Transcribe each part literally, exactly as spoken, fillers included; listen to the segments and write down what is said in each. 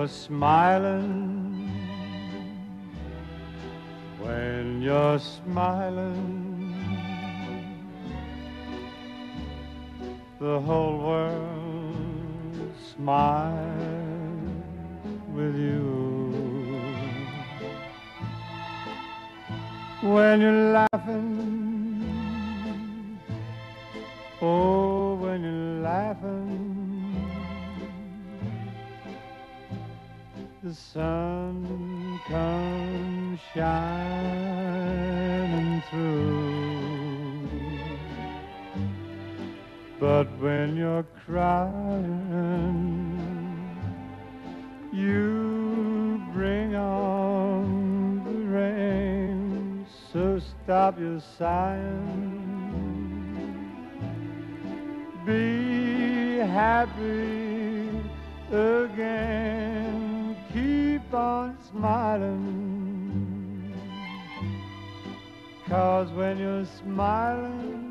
you're smiling, when you're smiling, the whole world smiles with you. When you're laughing, oh, when you're laughing, the sun comes shining through. But when you're crying, you bring on the rain. So stop your sighing, be happy again. Keep on smiling, 'cause when you're smiling,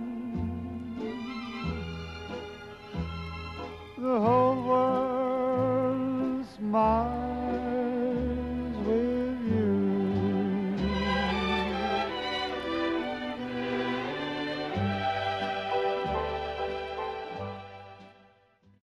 the whole world smiles